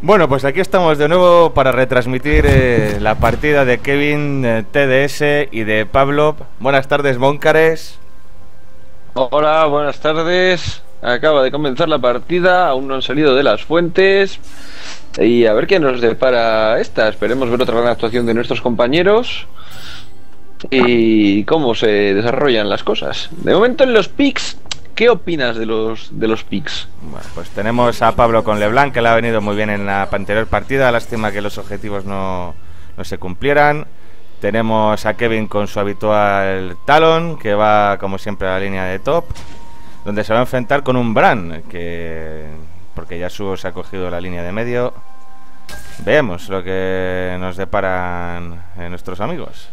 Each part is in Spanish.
Bueno, pues aquí estamos de nuevo para retransmitir la partida de Kevin, TDS y de Pablo. Buenas tardes, Móncares. Hola, buenas tardes. Acaba de comenzar la partida, aún no han salido de las fuentes. Y a ver qué nos depara esta. Esperemos ver otra gran actuación de nuestros compañeros y cómo se desarrollan las cosas. De momento en los picks, ¿qué opinas de los picks? Bueno, pues tenemos a Pablo con LeBlanc, que le ha venido muy bien en la anterior partida. Lástima que los objetivos no se cumplieran. Tenemos a Kevin con su habitual Talon, que va como siempre a la línea de top, donde se va a enfrentar con un Bran, porque Yasuo se ha cogido la línea de medio. Veamos lo que nos deparan nuestros amigos.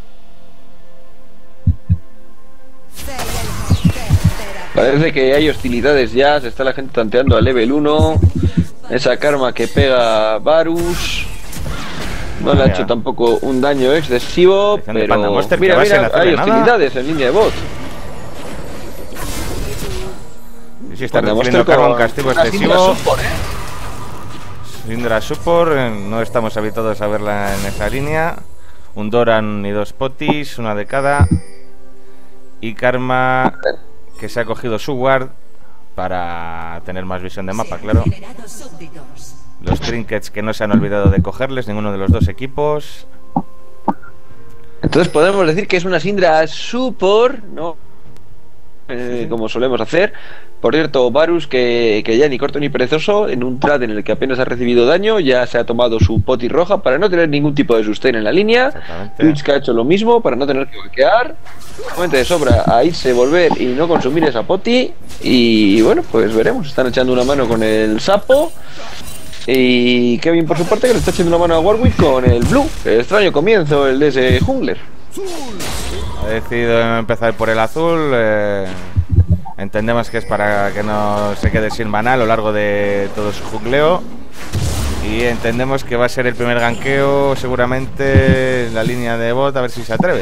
Parece que hay hostilidades ya, se está la gente tanteando a level 1. Esa karma que pega a Varus no le ha hecho tampoco un daño excesivo, pero mira, hay hostilidades en línea de bot. Sí, está recibiendo karma, un castigo excesivo. Syndra Support, no estamos habituados a verla en esa línea. Un Doran y dos Potis, una de cada. Y Karma, que se ha cogido su ward para tener más visión de mapa, claro. Los trinkets que no se han olvidado de cogerles ninguno de los dos equipos. Entonces podemos decir que es una Syndra Support, ¿no? Como solemos hacer. Por cierto, Varus, que ya ni corto ni perezoso, en un trad en el que apenas ha recibido daño, ya se ha tomado su poti roja para no tener ningún tipo de sustain en la línea. Twitch, que ha hecho lo mismo para no tener que vaquear. Momento de sobra a irse, volver y no consumir esa poti. Y bueno, pues veremos. Están echando una mano con el sapo. Y Kevin, por su parte, que le está echando una mano a Warwick con el blue. Extraño comienzo el de ese jungler. Ha decidido empezar por el azul. Entendemos que es para que no se quede sin maná a lo largo de todo su jungleo. Y entendemos que va a ser el primer ganqueo seguramente en la línea de bot, a ver si se atreve.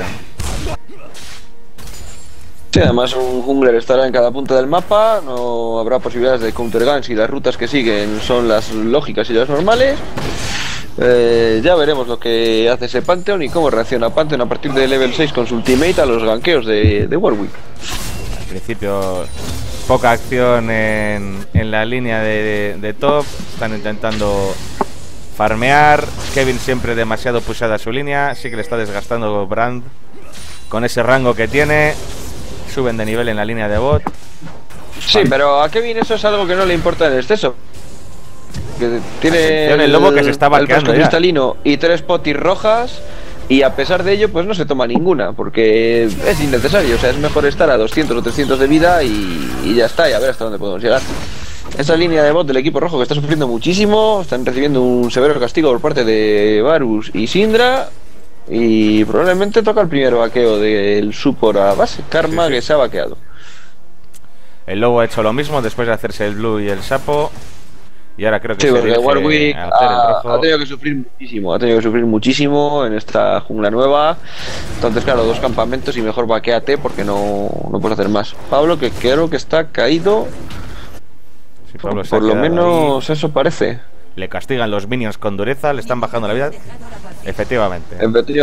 Sí, además un jungler estará en cada punta del mapa. No habrá posibilidades de counter ganks y las rutas que siguen son las lógicas y las normales. Ya veremos lo que hace ese Pantheon y cómo reacciona Pantheon a partir de level 6 con su ultimate a los ganqueos de Warwick. Al principio poca acción en la línea de top. Están intentando farmear. Kevin siempre demasiado pushada a su línea. Sí que le está desgastando Brand con ese rango que tiene. Suben de nivel en la línea de bot. Sí, pero a Kevin eso es algo que no le importa en exceso. Que tiene el lobo que se está vaqueando el cristalino y 3 potis rojas. Y a pesar de ello, pues no se toma ninguna, porque es innecesario. O sea, es mejor estar a 200 o 300 de vida y ya está, y a ver hasta dónde podemos llegar. Esa línea de bot del equipo rojo que está sufriendo muchísimo. Están recibiendo un severo castigo por parte de Varus y Syndra. Y probablemente toca el primer vaqueo del support a base. Karma, sí. Que se ha vaqueado. El lobo ha hecho lo mismo después de hacerse el blue y el sapo. Y ahora creo que sí, se porque Warwick ha tenido que sufrir muchísimo en esta jungla nueva. Entonces, claro, 2 campamentos y mejor vaqueate porque no puedes hacer más. Pablo, que creo que está caído. Sí, Pablo por lo menos ahí. Eso parece. Le castigan los minions con dureza, le están bajando la vida. Efectivamente.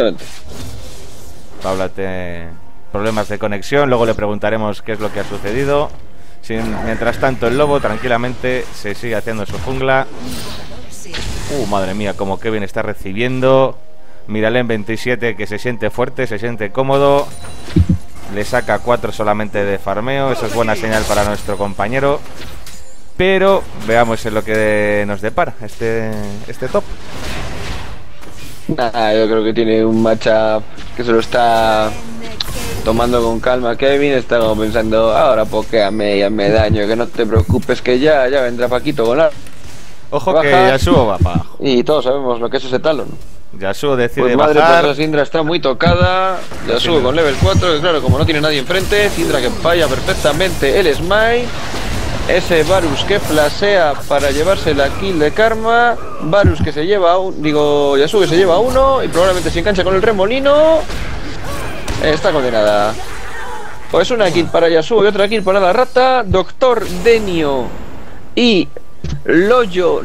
Pablo tiene problemas de conexión, luego le preguntaremos qué es lo que ha sucedido. Mientras tanto el lobo tranquilamente se sigue haciendo su jungla. Madre mía, como Kevin está recibiendo. Miralem 27 que se siente fuerte, se siente cómodo. Le saca 4 solamente de farmeo. Eso es buena señal para nuestro compañero. Pero veamos en lo que nos depara este top. Yo creo que tiene un matchup que se lo está tomando con calma. Kevin está como pensando, ahora pokeame y hazme daño, que no te preocupes, que ya vendrá Paquito con la... Ojo que Yasuo va para abajo. Y todos sabemos lo que es ese Talon. Yasuo decide pues madre, bajar. Pues Syndra está muy tocada. Yasuo con level 4, que claro, como no tiene nadie enfrente. Syndra que falla perfectamente el smite. Ese Varus que flasea para llevarse la kill de Karma. Varus que se lleva Yasuo que se lleva uno. Y probablemente se engancha con el remolino. Está condenada. Pues una kill para Yasuo y otra kill para la rata. Doctor Denio y Loyo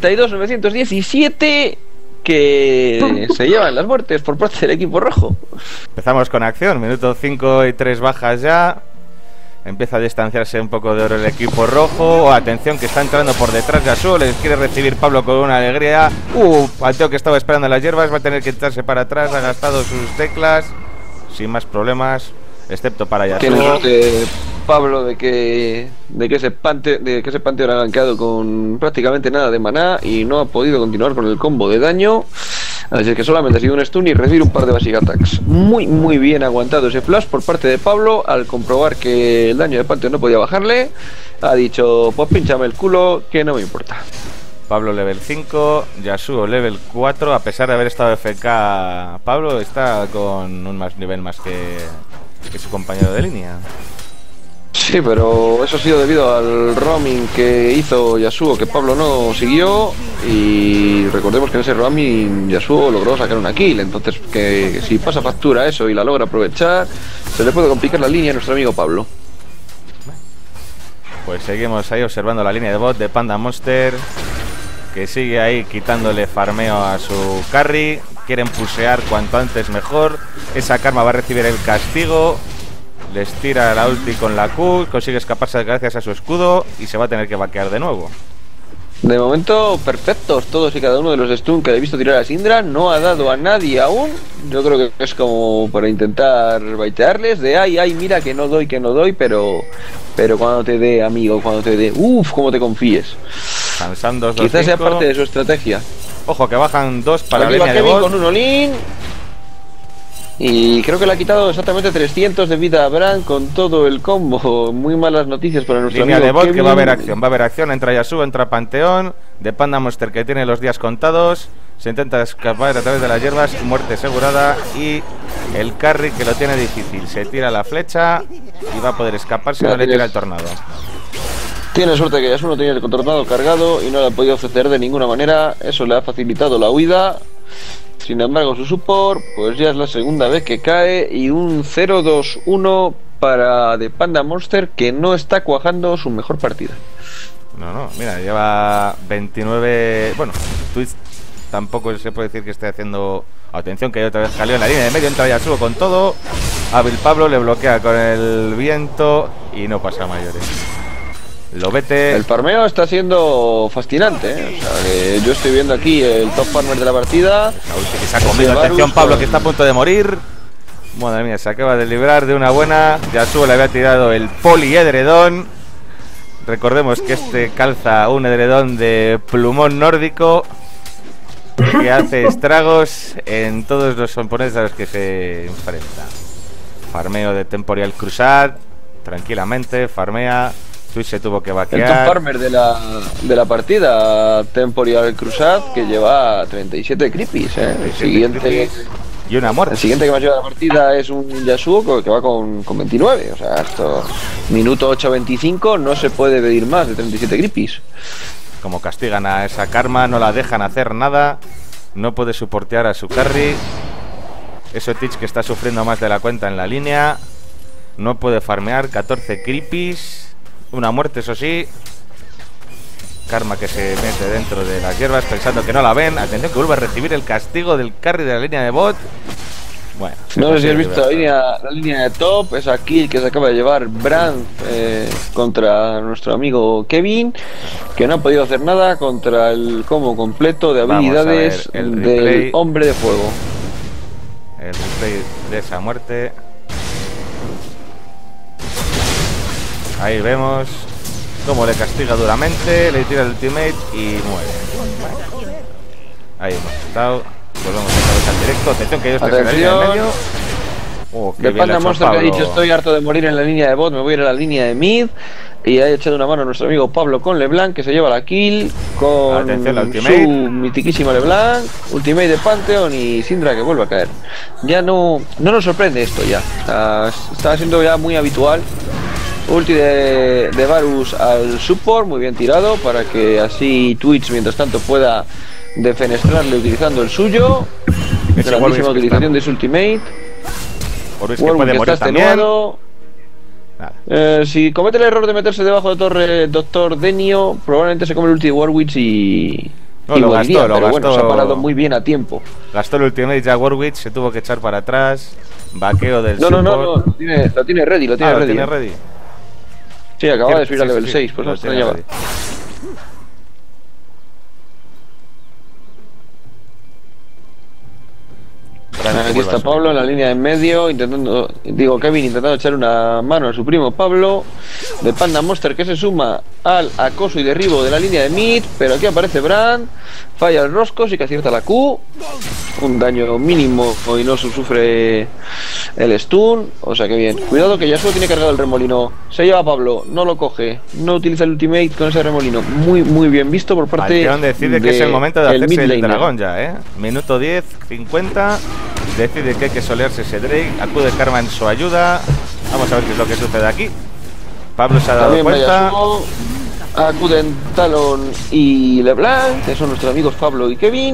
92-917 que se llevan las muertes por parte del equipo rojo. Empezamos con acción, minuto 5 y 3 bajas ya. Empieza a distanciarse un poco de oro el equipo rojo. Atención que está entrando por detrás de Yasuo. Les quiere recibir Pablo con una alegría. Pateo que estaba esperando en las hierbas. Va a tener que echarse para atrás. Ha gastado sus teclas sin más problemas, excepto para Yasuo. Tiene suerte Pablo de que ese Panteón ha gankeado con prácticamente nada de maná y no ha podido continuar con el combo de daño. Así que solamente ha sido un stun y recibir un par de basic attacks. Muy bien aguantado ese flash por parte de Pablo. Al comprobar que el daño de Pantheon no podía bajarle, ha dicho, pues pínchame el culo que no me importa. Pablo level 5, Yasuo level 4. A pesar de haber estado FK, Pablo está con un nivel más que su compañero de línea. Sí, pero eso ha sido debido al roaming que hizo Yasuo, que Pablo no siguió. Y recordemos que en ese roaming Yasuo logró sacar una kill. Entonces, que si pasa factura eso y la logra aprovechar, se le puede complicar la línea a nuestro amigo Pablo. Pues seguimos ahí observando la línea de bot de Panda Monster, que sigue ahí quitándole farmeo a su carry. Quieren pusear cuanto antes mejor. Esa Karma va a recibir el castigo. Les tira la ulti con la Q, consigue escaparse gracias a su escudo y se va a tener que vaquear de nuevo. De momento, perfectos todos y cada uno de los stun que he visto tirar a Syndra. No ha dado a nadie aún. Yo creo que es como para intentar baitearles de ay, mira que no doy, pero cuando te dé, amigo, cuando te dé, cómo te confíes. Cansando 2-2-5. Quizás sea parte de su estrategia. Ojo que bajan 2 para aquí la línea de Kevin bot. Con un all-in. Y creo que le ha quitado exactamente 300 de vida a Bran con todo el combo. Muy malas noticias para nuestro línea amigo de bot Kevin. que va a haber acción. Entra Yasuo, entra Panteón. De Panda Monster que tiene los días contados. Se intenta escapar a través de las hierbas. Muerte asegurada. Y el carry que lo tiene difícil. Se tira la flecha y va a poder escaparse. No le tira el tornado. Tiene suerte que Yasuo no tenía el tornado cargado y no le ha podido ofrecer de ninguna manera. Eso le ha facilitado la huida. Sin embargo, su support, pues ya es la segunda vez que cae. Y un 0-2-1 para The Panda Monster, que no está cuajando su mejor partida. No, mira, lleva 29. Bueno, Twitch tampoco se puede decir que esté haciendo. Atención, que otra vez salió en la línea de medio. Entra Yasuo con todo. Hábil Pablo le bloquea con el viento y no pasa a mayores. Lobete. El farmeo está siendo fascinante, ¿eh? O sea, que yo estoy viendo aquí el top farmer de la partida. La ulti que se ha comido. Atención, Pablo, que está a punto de morir. Madre mía, se acaba de librar de una buena. Yasuo le había tirado el poliedredón. Recordemos que este calza un edredón de plumón nórdico que hace estragos en todos los oponentes a los que se enfrenta. Farmeo de Temporal Crusade. Tranquilamente, farmea. Twitch se tuvo que vaquear. El top farmer de la partida, Temporal Crusade, que lleva 37 creepies, ¿eh? El siguiente y una muerte. El siguiente que más lleva la partida es un Yasuo que va con 29. O sea, esto minuto 8-25 no se puede pedir más de 37 creepies. Como castigan a esa Karma, no la dejan hacer nada. No puede soportear a su carry. Eso Teach que está sufriendo más de la cuenta en la línea. No puede farmear, 14 creepies. Una muerte, eso sí. Karma que se mete dentro de las hierbas pensando que no la ven. Atención que vuelve a recibir el castigo del carry de la línea de bot. Bueno, no sé si has visto la línea de top. Esa kill que se acaba de llevar Bran contra nuestro amigo Kevin, que no ha podido hacer nada contra el combo completo de habilidades del hombre de fuego. El replay de esa muerte. Ahí vemos cómo le castiga duramente, le tira el ultimate y muere. Ahí hemos estado. Volvemos otra vez al directo. Atención que ellos están en la línea de medio. De Panda Monster que ha dicho estoy harto de morir en la línea de bot, me voy a ir a la línea de mid. Y ha echado una mano a nuestro amigo Pablo con LeBlanc, que se lleva la kill con su mitiquísimo LeBlanc, ultimate de Pantheon y Syndra que vuelve a caer. Ya no nos sorprende esto ya. Está siendo ya muy habitual. Ulti de Varus al support, muy bien tirado, para que así Twitch mientras tanto pueda defenestrarle utilizando el suyo. Grandísima utilización de su ultimate. Warwick que puede morir también. Nada. Si comete el error de meterse debajo de torre Doctor Denio, probablemente se come el ulti de Warwick y... No, y lo moriría, gastó, pero bueno, se ha parado muy bien a tiempo. Gastó el ultimate ya Warwick, se tuvo que echar para atrás. Vaqueo del No, support. lo tiene ready, lo tiene ¿Lo ready. tiene ready? Sí, acaba de subir al Sí, level sí, 6, pues lo no tiene extrañaba. ready. Aquí está Pablo en la línea de en medio, Kevin intentando echar una mano a su primo Pablo, de Panda Monster, que se suma al acoso y derribo de la línea de mid, pero aquí aparece Brand, falla el rosco, sí que acierta la Q, un daño mínimo y no sufre el stun, o sea que bien. Cuidado que Yasuo tiene cargado el remolino, se lleva a Pablo, no lo coge, no utiliza el ultimate con ese remolino, muy bien visto por parte de Panteón decide que es el momento de hacerse el mid laner. dragón ya, Minuto 10, 50. Decide que hay que solearse ese Drake. Acude Karma en su ayuda. Vamos a ver qué es lo que sucede aquí. Pablo se ha dado También cuenta. Acuden Talon y LeBlanc, que son nuestros amigos Pablo y Kevin.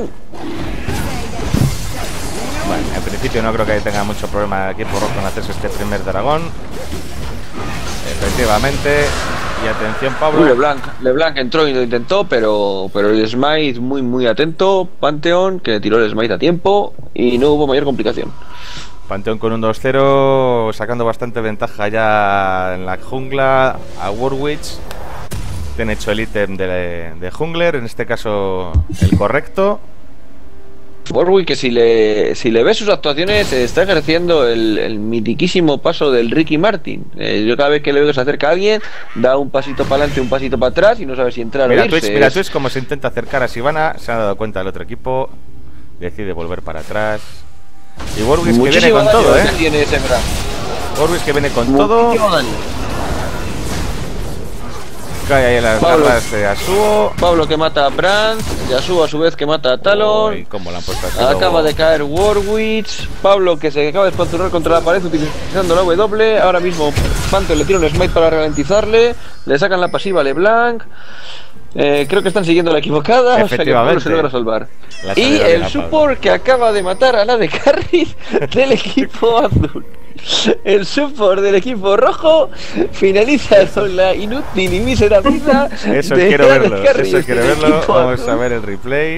Bueno, en principio no creo que tenga mucho problema aquí por rojo en hacerse este primer dragón. Efectivamente. Y atención, Pablo. LeBlanc entró y lo intentó, pero el smite muy atento. Pantheon, que tiró el smite a tiempo y no hubo mayor complicación. Panteón con un 2-0, sacando bastante ventaja ya en la jungla a Warwick. Tiene hecho el ítem de jungler, en este caso el correcto. Warwick, que si le ves sus actuaciones, está ejerciendo el mitiquísimo paso del Ricky Martin. Yo cada vez que le veo que se acerca a alguien, da un pasito para adelante, un pasito para atrás y no sabe si entrar o irse. Mira Twitch cómo se intenta acercar a Sivana. Se ha dado cuenta el otro equipo. Decide volver para atrás. Y Warwick que viene con todo, Warwick que viene con todo. Cae ahí en las garras de Yasuo. Pablo que mata a Brand. Yasuo a su vez que mata a Talon. Uy, cómo le han puesto acaba de caer Warwick. Pablo que se acaba de espanturar contra la pared utilizando la W. Ahora mismo Pantheon le tira un smite para ralentizarle. Le sacan la pasiva a LeBlanc. Creo que están siguiendo la equivocada. O sea que Pablo se logra salvar. Y el support que acaba de matar a la de carry del equipo azul. El support del equipo rojo finaliza con la inútil y mísera vida. Eso quiero verlo. Vamos a ver el replay.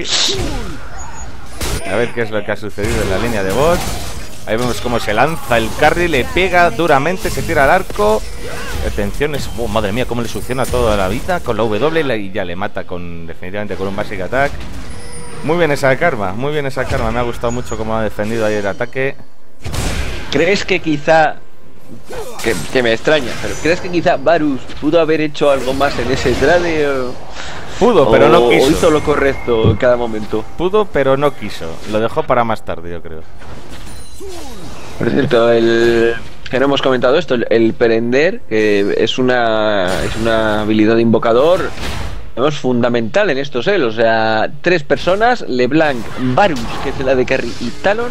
A ver qué es lo que ha sucedido en la línea de bot. Ahí vemos cómo se lanza el carry, le pega duramente, se tira al arco. Atención, madre mía, cómo le succiona toda la vida con la W y ya le mata definitivamente con un basic attack. Muy bien esa Karma, me ha gustado mucho cómo ha defendido ahí el ataque. ¿Crees que quizá, que me extraña, pero crees que quizá Varus pudo haber hecho algo más en ese trade? Pudo, pero no quiso. ¿O hizo lo correcto en cada momento? Pudo, pero no quiso. Lo dejó para más tarde, yo creo. Por cierto, que no hemos comentado esto, el prender, que es una habilidad de invocador, es fundamental en estos o sea, 3 personas, LeBlanc, Varus, que es la de carry, y Talon,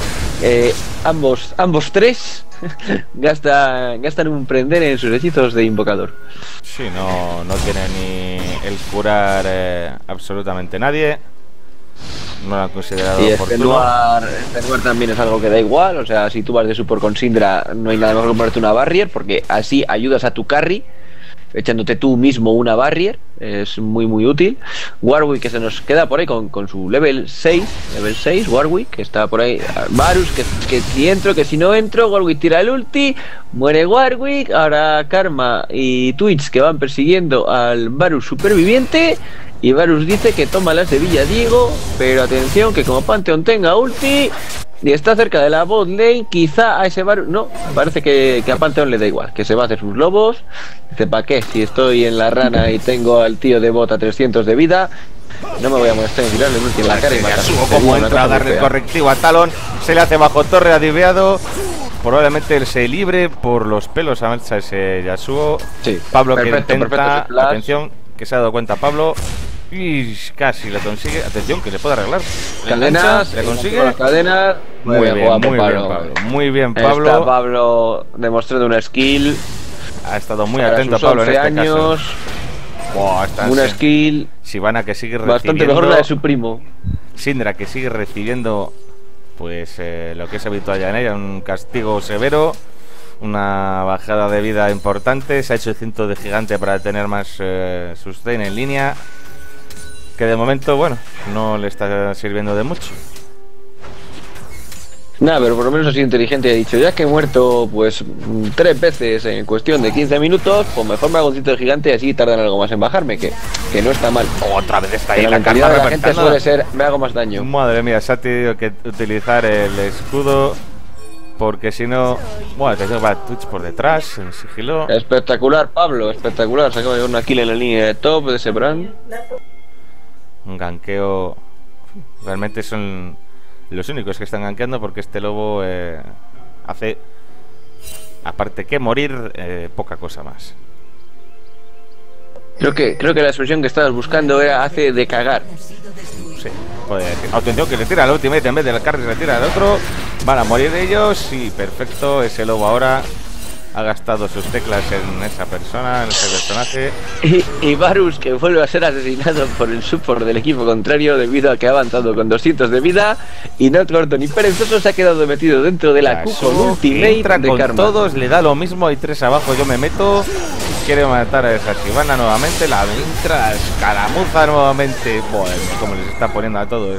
ambos 3 gastan un prender en sus hechizos de invocador. Sí, no tiene ni el curar absolutamente nadie. No lo han considerado oportuno. Extenuar también es algo que da igual. O sea, si tú vas de support con Syndra, no hay nada mejor que ponerte una barrier, porque así ayudas a tu carry, echándote tú mismo una barrier. Es muy útil. Warwick, que se nos queda por ahí con su level 6. Warwick, que está por ahí. Varus, que si entro, que si no entro. Warwick tira el ulti, muere Warwick. Ahora Karma y Twitch, que van persiguiendo al Varus superviviente. Y Varus dice que toma la Sevilla Diego, pero atención que como Pantheon tenga ulti y está cerca de la bot lane, quizá a ese Varus... No, parece que a Pantheon le da igual, que se va a hacer sus lobos. Dice, ¿para qué? Si estoy en la rana y tengo al tío de bot a 300 de vida, no me voy a molestar en tirarle ulti en la cara y matarlo. Como entra a darle el correctivo a Talon, se le hace bajo torre, adiviado. Probablemente él se libre por los pelos a ese Yasuo. Sí, Pablo que intenta... Atención, que se ha dado cuenta Pablo. Y casi lo consigue. Atención, que le puede arreglar. Cadenas, le consigue. Las cadenas. Muy bien, Pablo. Está Pablo demostrando una skill. Ha estado muy atento Pablo en este años. Caso. Una skill. Sivana que sigue recibiendo. Bastante mejor la de su primo. Syndra que sigue recibiendo, pues lo que es habitual ya en ella, un castigo severo. una bajada de vida importante. Se ha hecho el cinto de gigante para tener más sustain en línea, que de momento, bueno, no le está sirviendo de mucho. Nada, pero por lo menos ha sido inteligente y ha dicho, ya que he muerto pues 3 veces en cuestión de 15 minutos, pues mejor me hago un cinto de gigante y así tardan algo más en bajarme, que no está mal. Otra vez está ahí la la mentalidad karma de la gente suele ser, me hago más daño. Madre mía, se ha tenido que utilizar el escudo, porque si no... Bueno, atención, va Twitch por detrás, en sigilo. Espectacular, Pablo, espectacular. Se acaba de llevar una kill en la línea de top de ese brand. Un ganqueo... Realmente son los únicos que están gankeando, porque este lobo hace, aparte que morir, poca cosa más. Creo que la expresión que estabas buscando era hace de cagar. Sí, puede decir. Atención, que le tira al ultimate en vez del carry, le tira al otro. Van a morir ellos. Sí, perfecto. Ese lobo ahora ha gastado sus teclas en esa persona, en ese personaje. Y Varus, que vuelve a ser asesinado por el support del equipo contrario debido a que ha avanzado con 200 de vida. Y no corto ni perezoso, se ha quedado metido dentro de la Q con ultimate entra de con karma. Todos, le da lo mismo. Hay 3 abajo, yo me meto. Quiere matar a esa Shyvana nuevamente. La entra, la escaramuza nuevamente. Bueno, como les está poniendo a todos.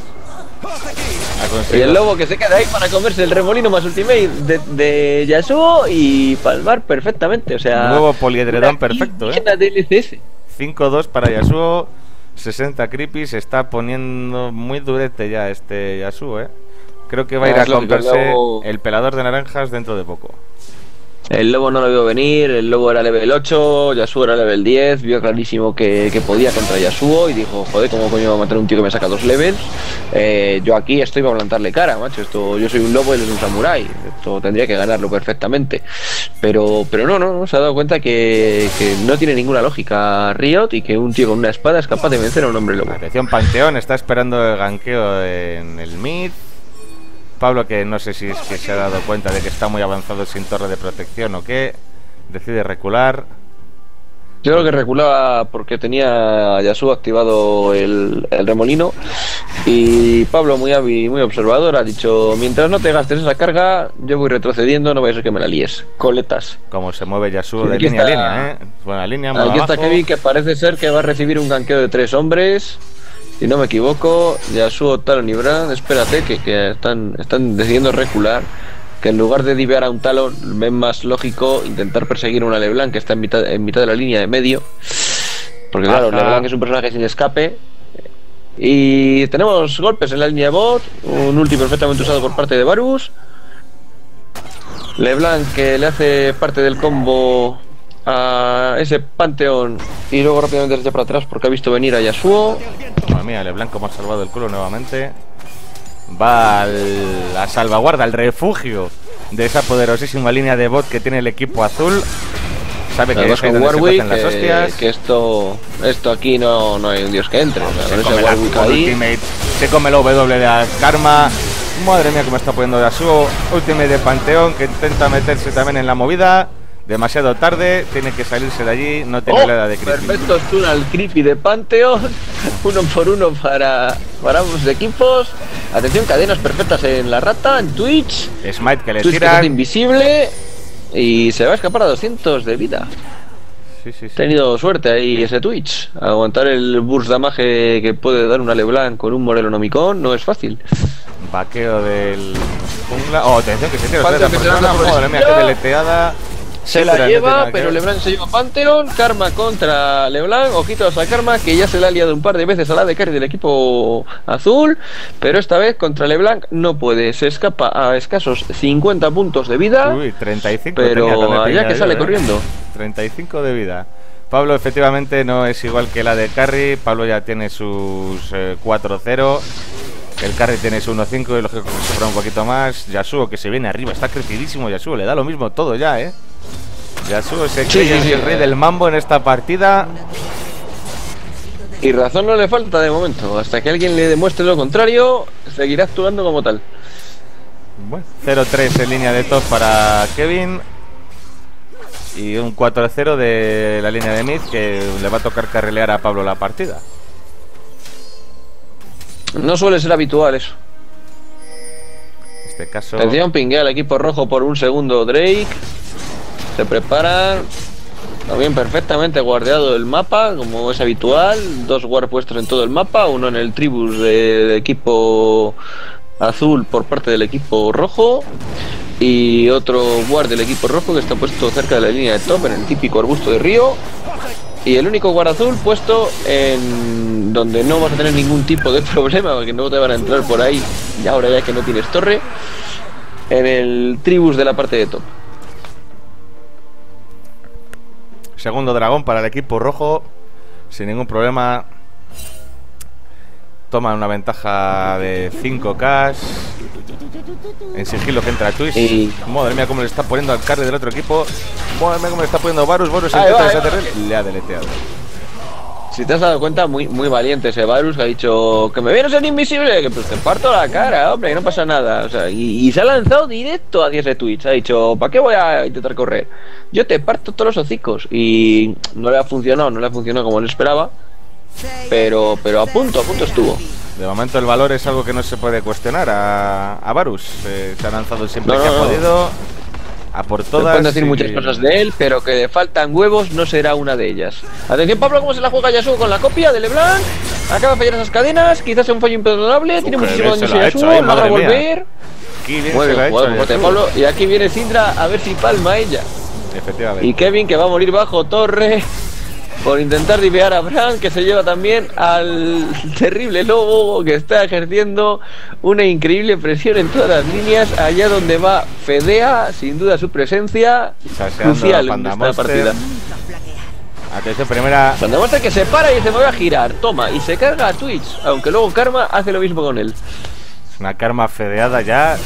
Y el lobo que se queda ahí para comerse el remolino más ultimate de Yasuo y palmar perfectamente. O sea, nuevo poliedredón perfecto, de LCS. 5-2 para Yasuo. 60 creepy. Se está poniendo muy durete ya este Yasuo, Creo que va a ir a comprarse el pelador de naranjas dentro de poco. El lobo no lo vio venir, el lobo era level 8, Yasuo era level 10, vio clarísimo que podía contra Yasuo y dijo, joder, ¿cómo coño va a matar a un tío que me saca 2 levels? Yo aquí estoy para plantarle cara, macho, yo soy un lobo y él es un samurái, esto tendría que ganarlo perfectamente. Pero no, se ha dado cuenta que no tiene ninguna lógica Riot y que un tío con una espada es capaz de vencer a un hombre lobo. Atención, Panteón está esperando el ganqueo en el mid. Pablo, que no sé si es que se ha dado cuenta de que está muy avanzado sin torre de protección o qué, decide recular. Yo creo que reculaba porque tenía Yasuo activado el remolino. Y Pablo, muy hábil, muy observador, ha dicho, mientras no te gastes esa carga, yo voy retrocediendo, no vaya a ser que me la líes. Coletas. Como se mueve Yasuo de línea a línea, Buena línea, muy aquí abajo. Está Kevin, que parece ser que va a recibir un ganqueo de 3 hombres. Si no me equivoco, Yasuo, Talon y Brand, espérate, que están decidiendo recular. Que en lugar de divear a un Talon, ven más lógico intentar perseguir a una LeBlanc que está en mitad de la línea de medio. Porque claro, LeBlanc es un personaje sin escape. Y tenemos golpes en la línea de bot. Un ulti perfectamente usado por parte de Varus. LeBlanc que le hace parte del combo a ese Panteón y luego rápidamente se echa para atrás porque ha visto venir a Yasuo. Madre mía, LeBlanc como ha salvado el culo nuevamente. Va a la salvaguarda, al refugio de esa poderosísima línea de bot que tiene el equipo azul. Sabe que es con donde Warwick, se hacen las hostias. que esto aquí no hay un dios que entre. Se come la ultimate, se come el W de Karma. Madre mía, cómo está poniendo Yasuo. Ultimate de Panteón que intenta meterse también en la movida. Demasiado tarde, tiene que salirse de allí, no tiene la edad de creepy. Perfecto stun al creepy de Panteón, 1 por 1 para ambos equipos. Atención, cadenas perfectas en la rata, en Twitch. Smite que le Twitch tira. Que invisible y se va a escapar a 200 de vida. Sí. Ha tenido suerte ahí ese Twitch. Aguantar el burst damage que puede dar una LeBlanc con un Morelo Nomicon no es fácil. Vaqueo del jungla. Oh, atención que se tira Panteón que se lanza por madre mía, qué deleteada. Se la lleva, pero LeBlanc se lleva Panteón. Karma contra LeBlanc. Ojitos a Karma, que ya se le ha liado un par de veces a la de carry del equipo azul. Pero esta vez contra LeBlanc no puede. Se escapa a escasos 50 puntos de vida. Uy, 35. Pero ya que sale corriendo. 35 de vida. Pablo efectivamente no es igual que la de carry. Pablo ya tiene sus 4-0. El carry tiene su 1-5 y lógico que sobra un poquito más. Yasuo que se viene arriba, está crecidísimo Yasuo, le da lo mismo todo ya, Yasuo se cree el rey del mambo en esta partida. Y razón no le falta de momento. Hasta que alguien le demuestre lo contrario, seguirá actuando como tal. Bueno, 0-3 en línea de top para Kevin. Y un 4-0 de la línea de mid que le va a tocar carrilear a Pablo la partida. No suele ser habitual eso. En este caso... Atención, pinguea al equipo rojo por un segundo Drake. Se preparan. También perfectamente guardeado el mapa, como es habitual. 2 guard puestos en todo el mapa. Uno en el tribus del equipo azul por parte del equipo rojo. Y otro guard del equipo rojo que está puesto cerca de la línea de top, en el típico arbusto de río. Y el único guard azul puesto en donde no vas a tener ningún tipo de problema, porque no te van a entrar por ahí, y ahora ya que no tienes torre, en el tribus de la parte de top. Segundo dragón para el equipo rojo, sin ningún problema. Toman una ventaja de 5k. En sigilo que entra Twitch. Y... madre mía, cómo le está poniendo al carry del otro equipo. Madre mía, cómo le está poniendo Varus. Varus le ha deleteado. Si te has dado cuenta, muy valiente ese Varus, que ha dicho que me viene a ser invisible, que pues te parto la cara, hombre, que no pasa nada. O sea, y se ha lanzado directo hacia ese Twitch. Ha dicho, ¿para qué voy a intentar correr? Yo te parto todos los hocicos. Y no le ha funcionado como él esperaba. Pero a punto estuvo. De momento el valor es algo que no se puede cuestionar a Varus. Se ha lanzado siempre que ha podido. A por todas. Se pueden decir muchas cosas de él, pero que le faltan huevos no será una de ellas. Atención, Pablo, cómo se la juega Yasuo con la copia de LeBlanc. Acaba de fallar esas cadenas, quizás sea un fallo imperdonable. Tiene muchísimo daño Yasuo, no va a volver. Muy bien jugado por Pablo. Y aquí viene Syndra a ver si palma ella. Efectivamente. Y Kevin, que va a morir bajo torre por intentar divear a Bran, que se lleva también al terrible lobo, que está ejerciendo una increíble presión en todas las líneas, allá donde va Fedea, sin duda su presencia crucial en esta partida. Atención, primera. Panda Monster que se para y se mueve a girar, toma, y se carga a Twitch, aunque luego Karma hace lo mismo con él. Es una Karma fedeada ya.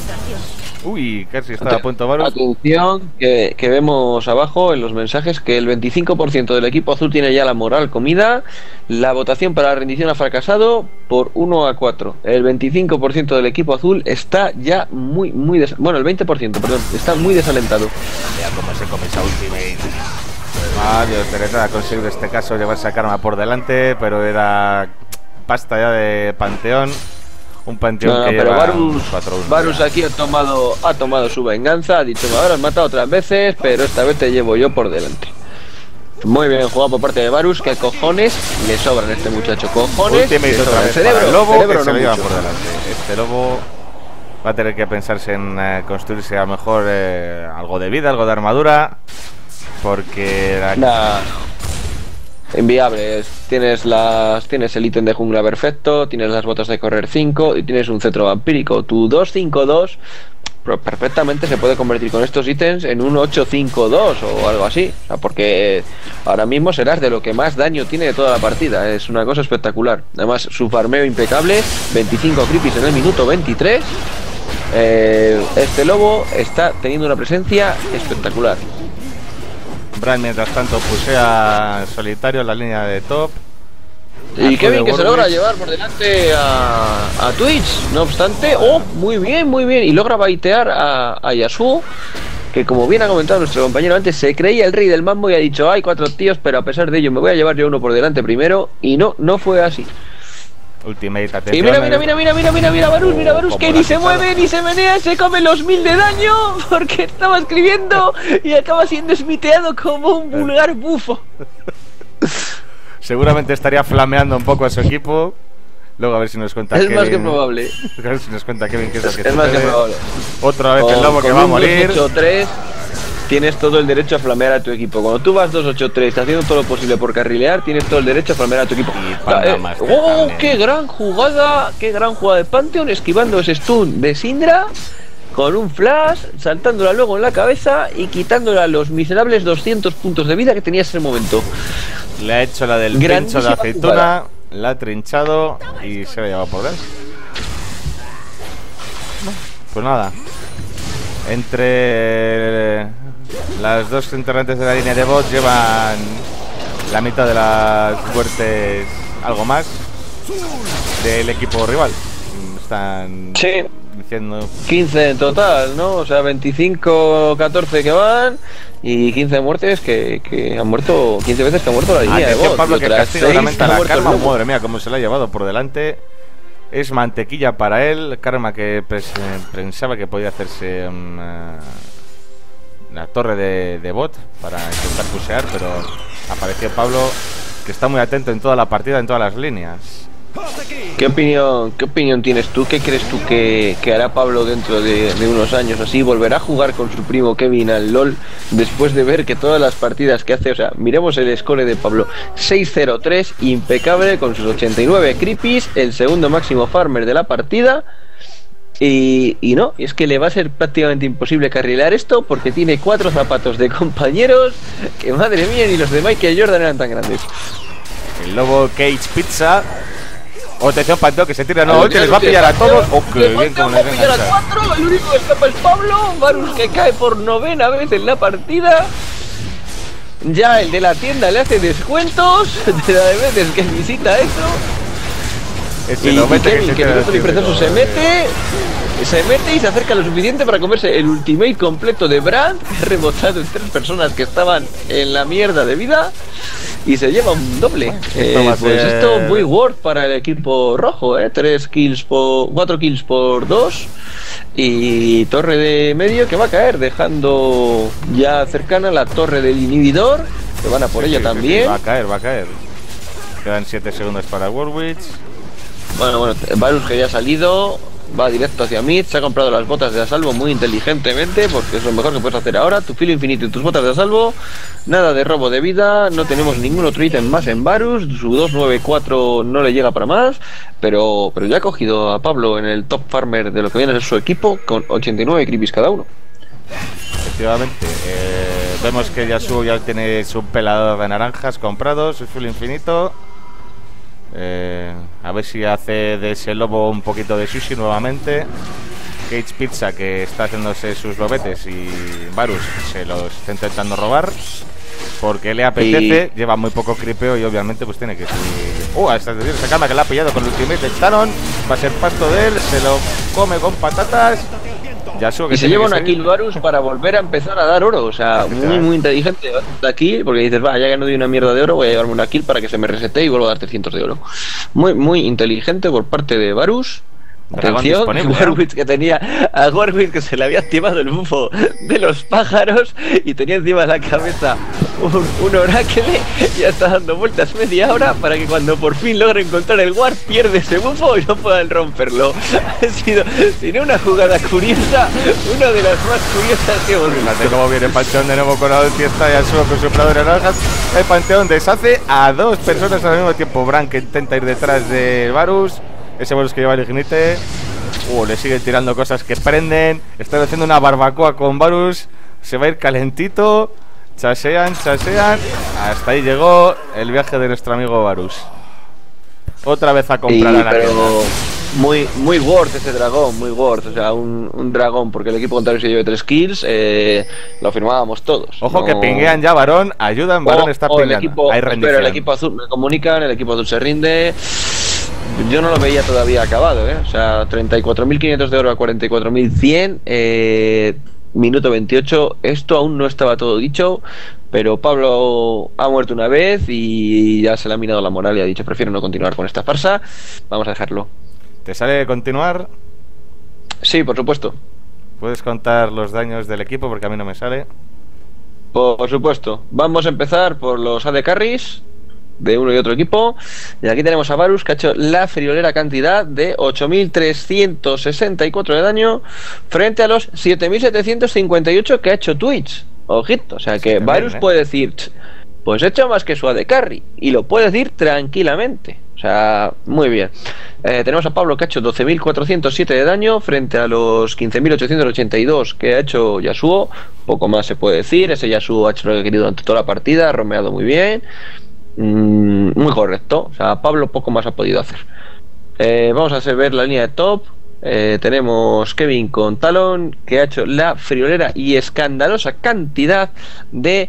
Uy, casi estaba a punto Varus. Atención, que vemos abajo en los mensajes que el 25% del equipo azul tiene ya la moral comida. La votación para la rendición ha fracasado por 1-4. El 25% del equipo azul está ya muy bueno, el 20%, perdón, está muy desalentado. Mira cómo se come esa ultimate. Dios, Teresa ha conseguido en este caso llevarse a Karma por delante, pero era pasta ya de Panteón. Un panteón que pero lleva Varus aquí ha tomado su venganza. Ha dicho, me habrás matado otras veces, pero esta vez te llevo yo por delante. Muy bien jugado por parte de Varus. Que cojones le sobran a este muchacho. Cojones. Otra vez cerebro, el lobo que se lo lleva por delante. Este lobo va a tener que pensarse en construirse a lo mejor algo de vida, algo de armadura, porque inviables. Tienes el ítem de jungla perfecto, tienes las botas de correr 5 y tienes un cetro vampírico. Tu 2-5-2 perfectamente se puede convertir con estos ítems en un 8-5-2 o algo así. O sea, porque ahora mismo serás de lo que más daño tiene de toda la partida. Es una cosa espectacular. Además, su farmeo impecable, 25 creepies en el minuto 23. Este lobo está teniendo una presencia espectacular. Bran, mientras tanto, pusea solitario en la línea de top. Y Kevin, que se logra llevar por delante a Twitch. No obstante, muy bien. Y logra baitear a Yasuo, que como bien ha comentado nuestro compañero antes, se creía el rey del mambo y ha dicho, hay 4 tíos, pero a pesar de ello me voy a llevar yo uno por delante primero. Y no fue así. Ultimate, atención. Y mira Varus, que ni se mueve, ni se menea, se come los 1000 de daño porque estaba escribiendo y acaba siendo smiteado como un vulgar bufo. Seguramente estaría flameando un poco a su equipo. Luego a ver si nos cuenta Kevin. Es más que probable. A ver si nos cuenta Kevin qué es lo que es más que probable. Otra vez el lobo que va a morir. 2-8-3, tienes todo el derecho a flamear a tu equipo. Cuando tú vas 2-8-3 haciendo todo lo posible por carrilear, tienes todo el derecho a flamear a tu equipo. Qué gran jugada de Pantheon, esquivando ese stun de Syndra con un flash, saltándola luego en la cabeza y quitándola los miserables 200 puntos de vida que tenías en ese momento. Le ha hecho la del pincho de aceituna, la ha trinchado y se la ha llevado por dentro. Pues nada, entre las dos integrantes de la línea de bot llevan la mitad de las muertes, algo más, del equipo rival. Están diciendo 15 en total, ¿no? O sea, 25-14 que van y 15 muertes que han muerto, 15 veces que ha muerto la línea de bot. Pablo, que castiga realmente a la Karma. Madre mía, cómo se la ha llevado por delante. Es mantequilla para él. Karma, que pensaba que podía hacerse la torre de bot para intentar pushear, pero apareció Pablo, que está muy atento en toda la partida, en todas las líneas. ¿Qué opinión tienes tú? ¿Qué crees tú que hará Pablo dentro de unos años así? ¿Volverá a jugar con su primo Kevin al LoL después de ver que todas las partidas que hace, o sea, miremos el score de Pablo, 6-0-3, impecable con sus 89 creepies, el segundo máximo farmer de la partida? Y no, es que le va a ser prácticamente imposible carrilear esto porque tiene 4 zapatos de compañeros que, madre mía, ni los de Michael Jordan eran tan grandes. El lobo Cage Pizza. Atención, Panteón, que se tira, no, que les va a pillar a todos. Qué bien, como les pillar a 4, el único que escapa es Pablo. Varus, que cae por 9ª vez en la partida. Ya el de la tienda le hace descuentos de las veces que visita eso. Ese lo mete, Kevin, que el precioso se mete y se acerca lo suficiente para comerse el ultimate completo de Brand, que ha rebotado en 3 personas que estaban en la mierda de vida, y se lleva un doble. Pues esto muy worth para el equipo rojo, 4 kills por 2, y torre de medio que va a caer, dejando ya cercana la torre del inhibidor, que van a por ella también. Va a caer. Quedan 7 segundos para Warwitch. Bueno, Varus, que ya ha salido, va directo hacia mid, se ha comprado las botas de asalvo muy inteligentemente, porque es lo mejor que puedes hacer ahora. Tu filo infinito y tus botas de asalvo, nada de robo de vida, no tenemos ningún otro ítem más en Varus, su 294 no le llega para más, pero ya ha cogido a Pablo en el top farmer de lo que viene a ser su equipo, con 89 creepies cada uno. Efectivamente, vemos que Yasuo ya tiene su pelador de naranjas comprado, su filo infinito. A ver si hace de ese lobo un poquito de sushi nuevamente. Cage Pizza, que está haciéndose sus lobetes, y Varus se los está intentando robar porque le apetece, lleva muy poco cripeo y obviamente pues tiene que subir. Hasta esa calma que la ha pillado con el ultimate del Talon, va a ser pasto de él, se lo come con patatas. Yasuo, que y se lleva una kill Varus para volver a empezar a dar oro, o sea, muy inteligente la kill, porque dices, ya que no doy una mierda de oro, voy a llevarme una kill para que se me resete y vuelvo a dar 300 de oro. Muy inteligente por parte de Varus. Atención, Warwick, que tenía a Warwick, que se le había activado el bufo de los pájaros y tenía encima de la cabeza un oráculo, y está dando vueltas media hora para que cuando por fin logre encontrar el Ward pierde ese bufo y no puedan romperlo. Ha sido, sin una jugada curiosa, una de las más curiosas que hemos visto. Fíjate cómo viene Panteón de nuevo con la ulti, está ya solo con su plador de naranjas. El Panteón deshace a 2 personas al mismo tiempo. Bran, que intenta ir detrás de Varus. Ese Varus que lleva el ignite. Le sigue tirando cosas que prenden. Están haciendo una barbacoa con Varus. Se va a ir calentito. Chasean. Hasta ahí llegó el viaje de nuestro amigo Varus. Otra vez a comprar a la tienda. Muy worth ese dragón, muy worth. O sea, un dragón, porque el equipo contrario se lleve 3 kills, lo firmábamos todos. Ojo, que pinguean ya Varón. Ayudan, Varón está pingueando. Pero el equipo azul me comunican, el equipo azul se rinde. Yo no lo veía todavía acabado, O sea, 34.500 de oro a 44.100, minuto 28. Esto aún no estaba todo dicho, pero Pablo ha muerto una vez y ya se le ha minado la moral y ha dicho, prefiero no continuar con esta farsa. Vamos a dejarlo. ¿Te sale continuar? Sí, por supuesto. ¿Puedes contar los daños del equipo? Porque a mí no me sale. Por supuesto. Vamos a empezar por los AD Carries de uno y otro equipo. Y aquí tenemos a Varus, que ha hecho la friolera cantidad de 8.364 de daño frente a los 7.758 que ha hecho Twitch. Ojito, o sea que Varus puede decir, pues he hecho más que su AD Carry, y lo puede decir tranquilamente. O sea, muy bien. Tenemos a Pablo, que ha hecho 12.407 de daño frente a los 15.882 que ha hecho Yasuo. Poco más se puede decir. Ese Yasuo ha hecho lo que ha querido durante toda la partida, ha romeado muy bien. Muy correcto. O sea, Pablo poco más ha podido hacer. Vamos a ver la línea de top. Tenemos Kevin con Talon, que ha hecho la friolera y escandalosa cantidad de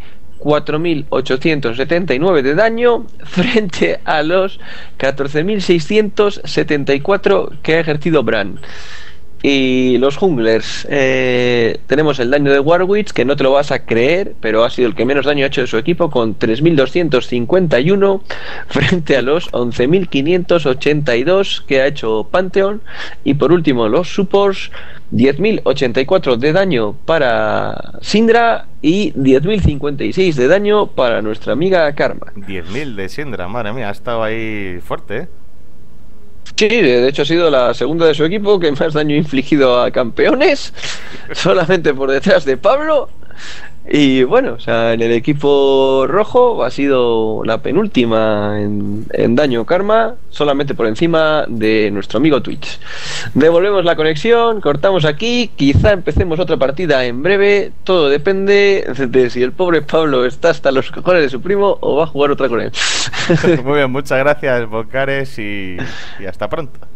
4.879 de daño frente a los 14.674 que ha ejercido Bran. Y los junglers, tenemos el daño de Warwick, que no te lo vas a creer, pero ha sido el que menos daño ha hecho de su equipo, con 3.251 frente a los 11.582 que ha hecho Pantheon. Y por último, los supports, 10.084 de daño para Syndra y 10.056 de daño para nuestra amiga Karma. 10.000 de Syndra, madre mía, ha estado ahí fuerte, ¿eh? Sí, de hecho ha sido la segunda de su equipo que más daño ha infligido a campeones, solamente por detrás de Pablo. Y bueno, o sea, en el equipo rojo ha sido la penúltima en daño Karma, solamente por encima de nuestro amigo Twitch. Devolvemos la conexión, cortamos aquí, quizá empecemos otra partida en breve, todo depende de si el pobre Pablo está hasta los cojones de su primo o va a jugar otra con él. Muy bien, muchas gracias, Bocares, y hasta pronto.